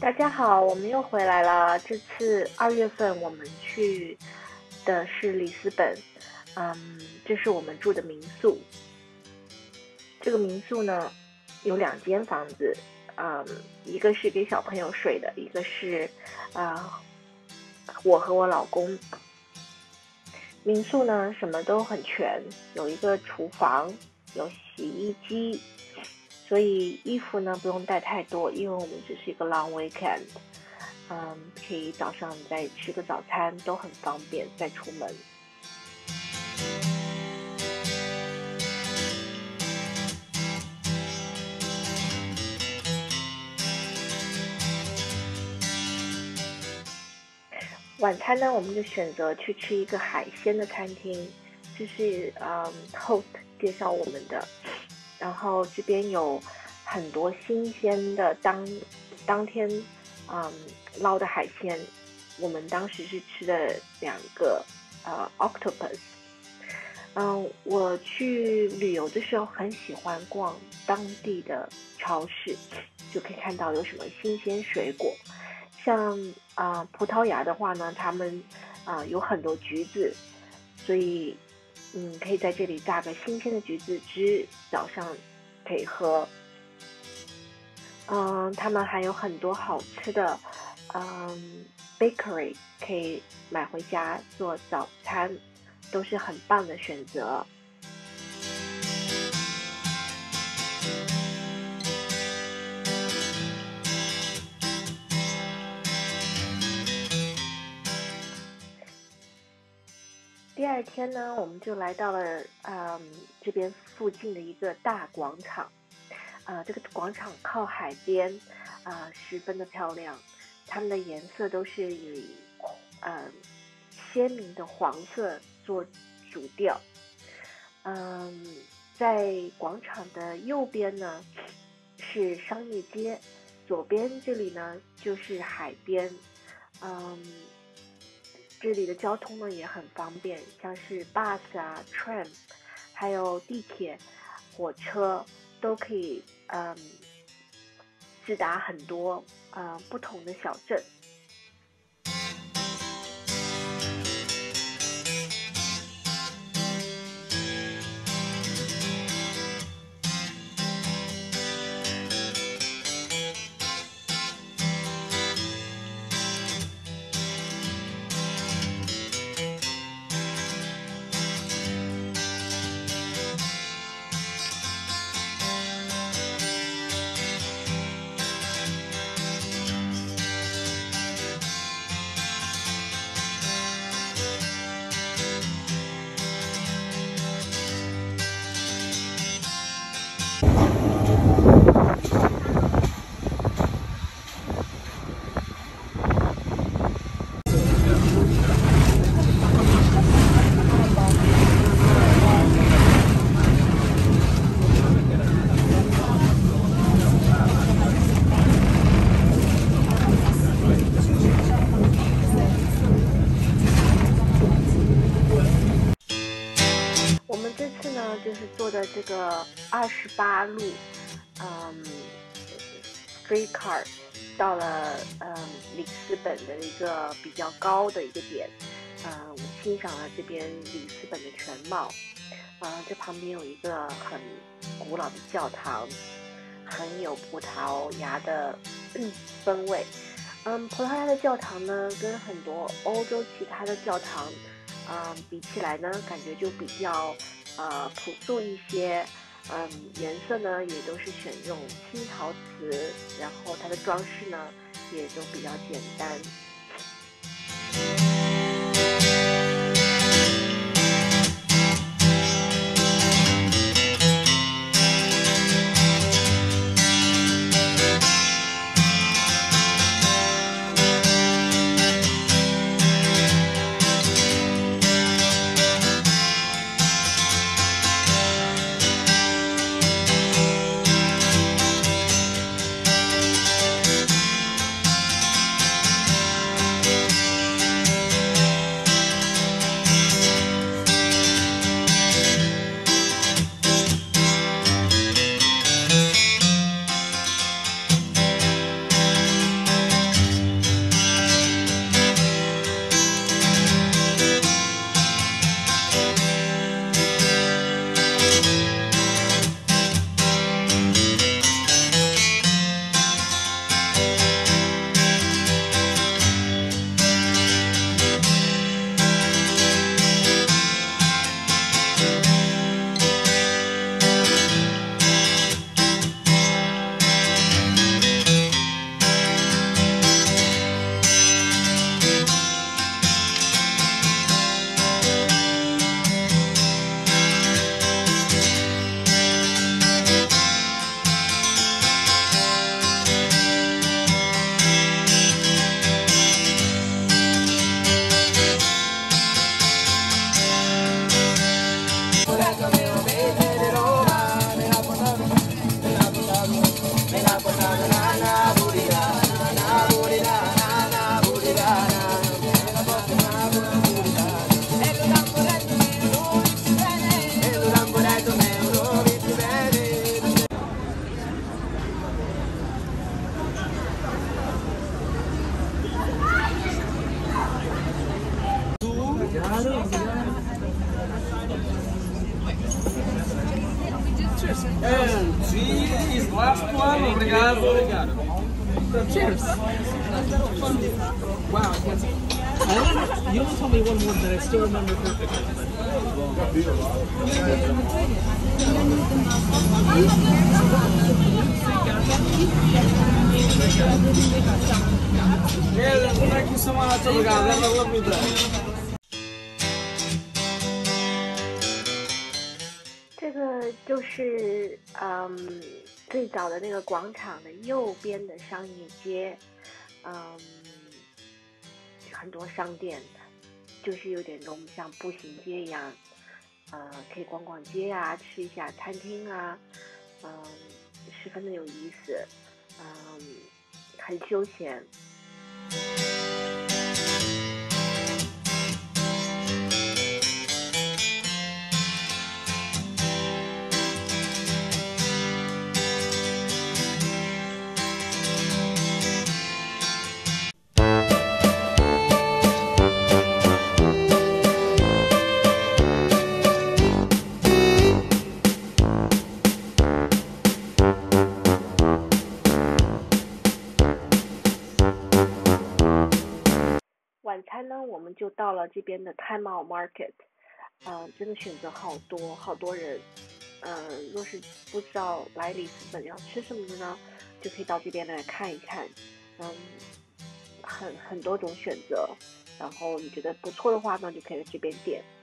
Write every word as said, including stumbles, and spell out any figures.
大家好，我们又回来了。这次二月份我们去的是里斯本，嗯，这是我们住的民宿。这个民宿呢有两间房子，嗯，一个是给小朋友睡的，一个是啊、呃、我和我老公。民宿呢什么都很全，有一个厨房，有洗衣机。所以衣服呢不用带太多，因为我们只是一个 long weekend， 嗯，可以早上再吃个早餐都很方便再出门。晚餐呢我们就选择去吃一个海鲜的餐厅，这是嗯 host 介绍我们的，然后这边有很多新鲜的当当天嗯捞的海鲜，我们当时是吃的两个呃 octopus。嗯，我去旅游的时候很喜欢逛当地的超市，就可以看到有什么新鲜水果。像啊、呃、葡萄牙的话呢，他们啊、呃、有很多橘子，所以嗯可以在这里榨个新鲜的橘子汁，早上可以喝。嗯，他们还有很多好吃的，嗯，bakery 可以买回家做早餐，都是很棒的选择。第二天呢，我们就来到了嗯这边附近的一个大广场。呃，这个广场靠海边，啊、呃，十分的漂亮。它们的颜色都是以呃鲜明的黄色做主调。嗯，在广场的右边呢是商业街，左边这里呢就是海边。嗯，这里的交通呢也很方便，像是 bus 啊、tram， 还有地铁、火车。都可以嗯直达很多呃不同的小镇。就是坐的这个二十八路，嗯 ，streetcar 到了嗯里斯本的一个比较高的一个点，呃，我们欣赏了这边里斯本的全貌。呃，这旁边有一个很古老的教堂，很有葡萄牙的氛围。嗯，葡萄牙的教堂呢，跟很多欧洲其他的教堂，嗯，比起来呢，感觉就比较呃朴素一些。嗯，颜色呢也都是选用青陶瓷，然后它的装饰呢也都比较简单。 Obrigado, obrigado. Cheers. Wow. I only, you only told me one word that I still remember perfectly. Yeah, thank you so much. Obrigado. Have a lovely day. 这个就是嗯最早的那个广场的右边的商业街，嗯，很多商店，就是有点跟我们像步行街一样，呃，可以逛逛街啊，吃一下餐厅啊，嗯，十分的有意思，嗯，很休闲。晚餐呢，我们就到了这边的 Time Out Market， 呃，真的选择好多，好多人。呃，若是不知道来里斯本要吃什么的呢，就可以到这边来看一看。嗯，很很多种选择，然后你觉得不错的话呢，就可以在这边点。